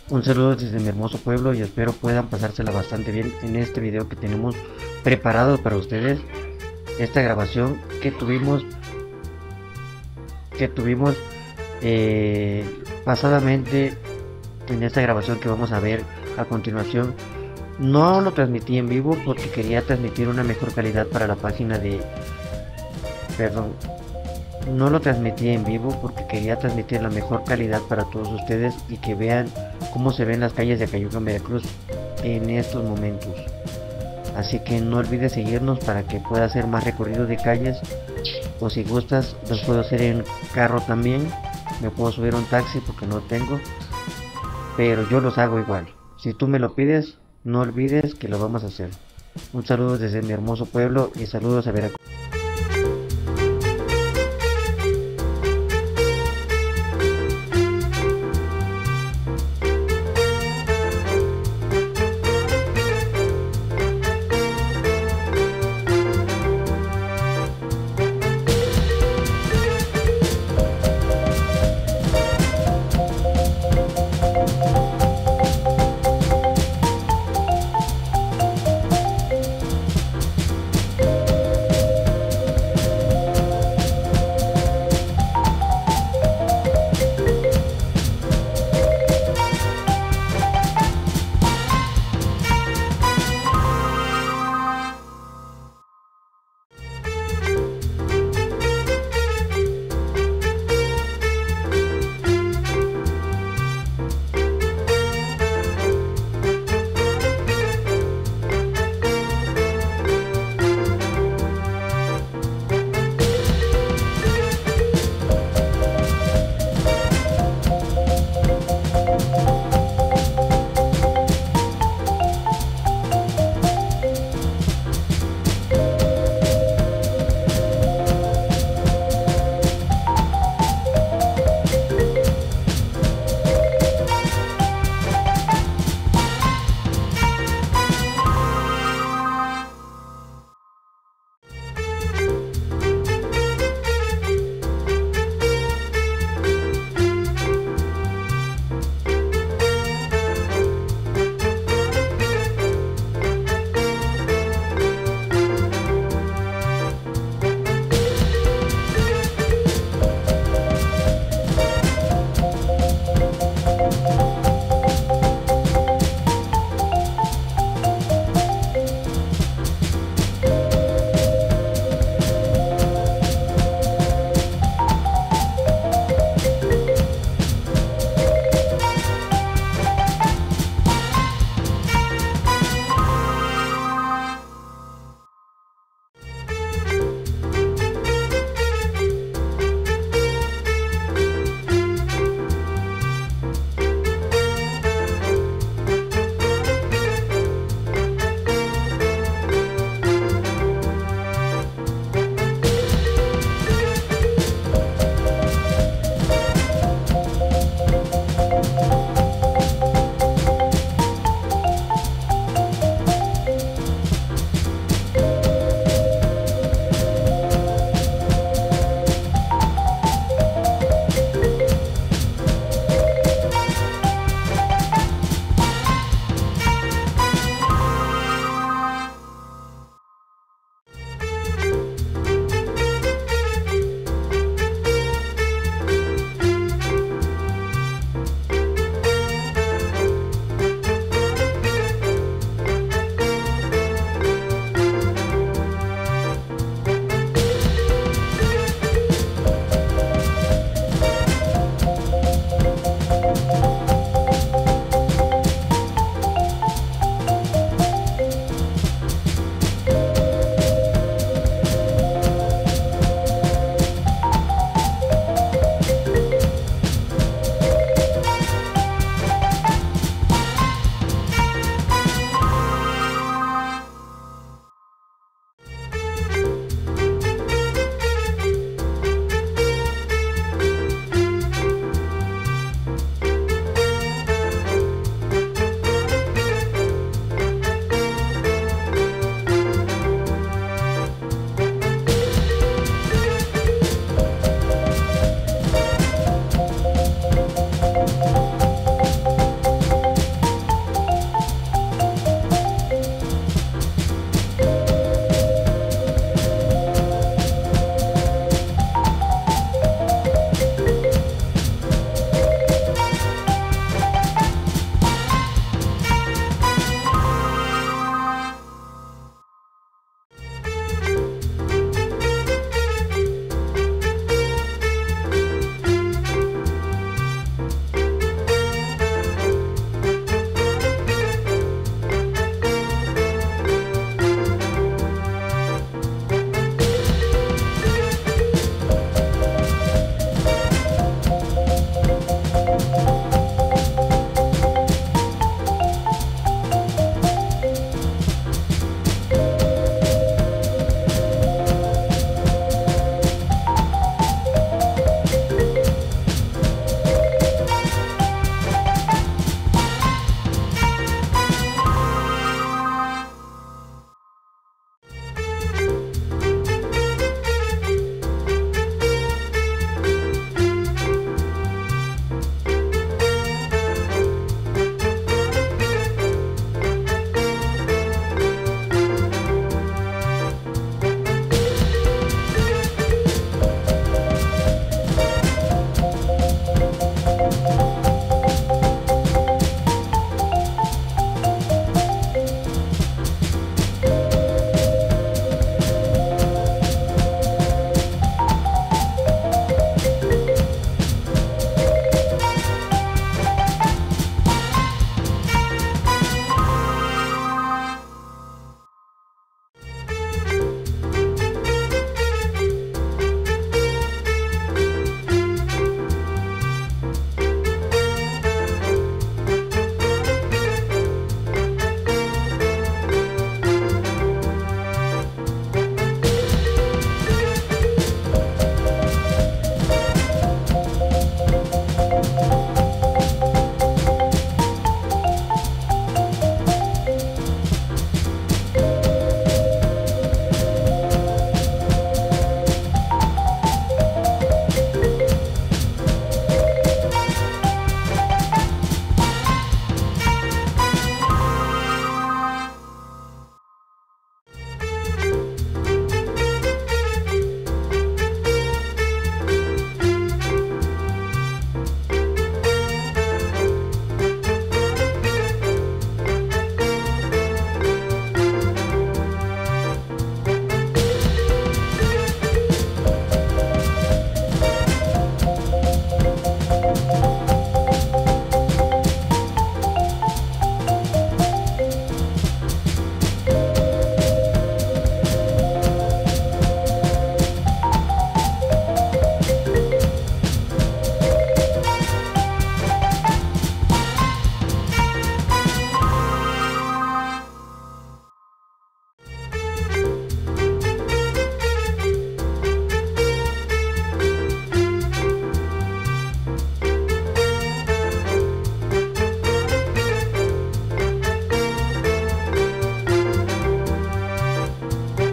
Un saludo desde mi hermoso pueblo y espero puedan pasársela bastante bien en este video que tenemos preparado para ustedes. Esta grabación que tuvimos eh, pasadamente en esta grabación que vamos a ver a continuación. No lo transmití en vivo porque quería transmitir una mejor calidad para la página de... Perdón, no lo transmití en vivo porque quería transmitir la mejor calidad para todos ustedes y que vean cómo se ven las calles de Cayuga, Veracruz en estos momentos. Así que no olvides seguirnos para que pueda hacer más recorrido de calles, o si gustas los puedo hacer en carro también. Me puedo subir a un taxi porque no tengo, pero yo los hago igual. Si tú me lo pides, no olvides que lo vamos a hacer. Un saludo desde mi hermoso pueblo y saludos a Veracruz.